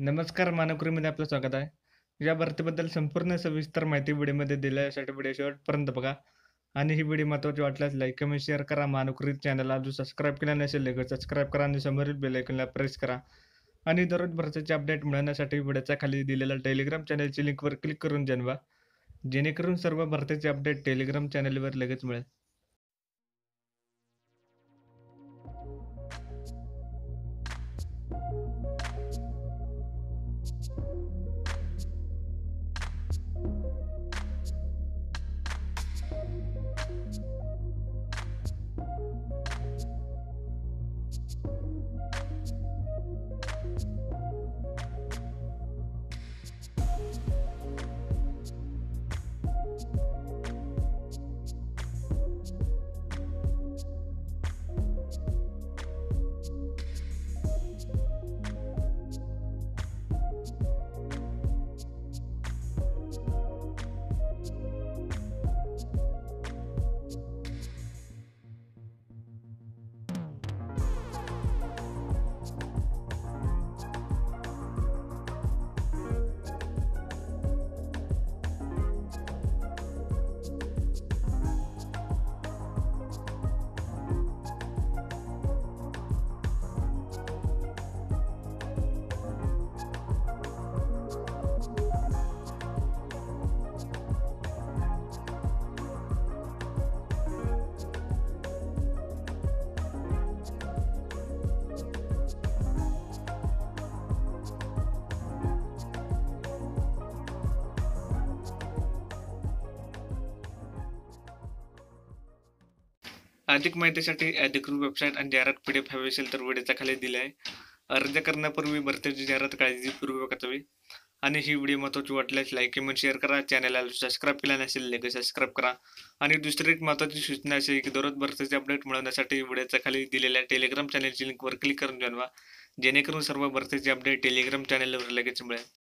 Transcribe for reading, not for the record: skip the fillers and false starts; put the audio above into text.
नमस्कार मानकरीमध्ये आपलं स्वागत आहे. या भरतीबद्दल संपूर्ण सविस्तर माहिती व्हिडिओमध्ये दिली यासाठी व्हिडिओ शेवटपर्यंत बघा. आणि ही व्हिडिओ महत्त्वाची वाटल्यास लाईक कमेंट शेअर करा. मानकरी चॅनलला अजून सबस्क्राईब केला नसेल लगेच सबस्क्राईब करा आणि समोरील बेल आयकॉनला प्रेस करा. आणि दररोज भरतीचे अपडेट मिळवण्यासाठी व्हिडिओच्या खाली दिलेल्या टेलिग्राम चॅनलची लिंकवर क्लिक करून जनवा. जेणेकरून सर्व भरतीचे अपडेट टेलिग्राम चॅनलवर लगेच मिळेल. अधिक माहितीसाठी अधिकृत वेबसाईट आणि जाहिरात PDF हवी असेल तर व्हिडिओच्या खाली दिले आहे. अर्ज करण्यापूर्वी भरतीची जाहिरात काळजीपूर्वक वाचावी. आणि ही व्हिडिओ महत्त्वाची वाटल्यास लाईक कमेंट शेअर करा. चॅनलला सबस्क्राईब केला नसेल लगेच सबस्क्राईब करा. आणि दुसरी एक महत्त्वाची सूचना अशी की दररोज भरतीचे अपडेट मिळवण्यासाठी व्हिडिओच्या खाली दिलेल्या टेलिग्राम चॅनलची लिंकवर क्लिक करून जनवा. जेणेकरून सर्व भरतीचे अपडेट टेलिग्राम चॅनलवर लगेच मिळेल.